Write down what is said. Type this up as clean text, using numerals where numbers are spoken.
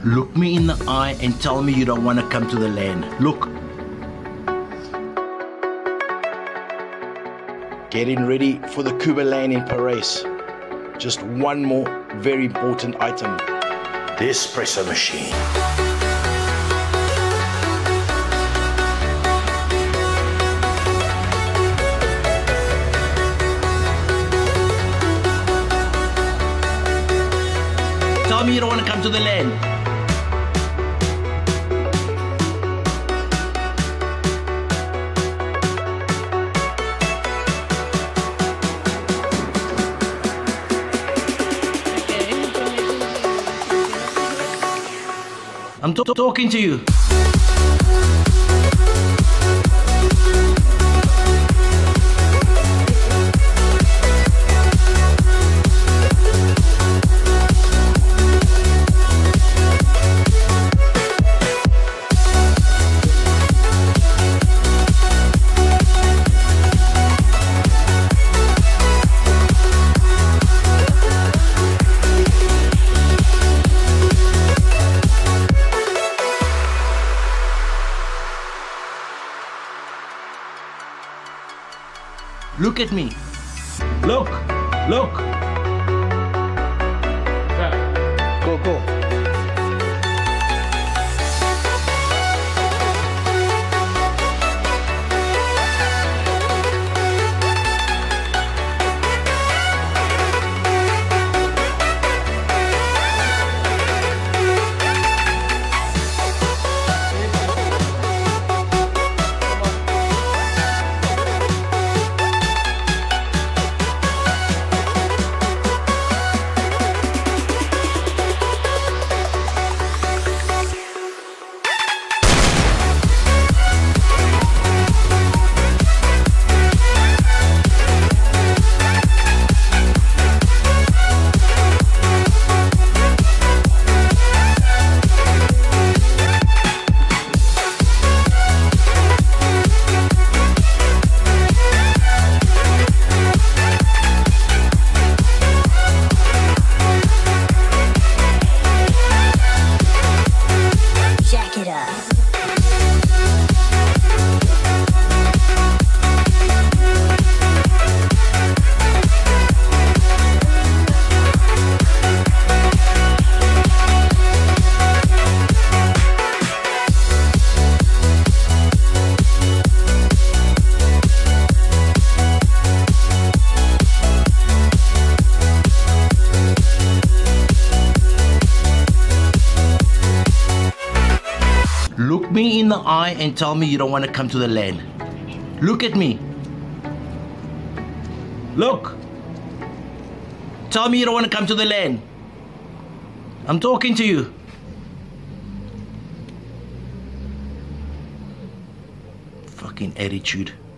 Look me in the eye and tell me you don't want to come to the LAN. Look. Getting ready for the Quba LAN in Parys. Just one more very important item. The espresso machine. Tell me you don't want to come to the LAN. I'm talking to you. Look at me. Look. Look. Go. Look me in the eye and tell me you don't want to come to the LAN. Look at me. Look. Tell me you don't want to come to the LAN. I'm talking to you. Fucking attitude.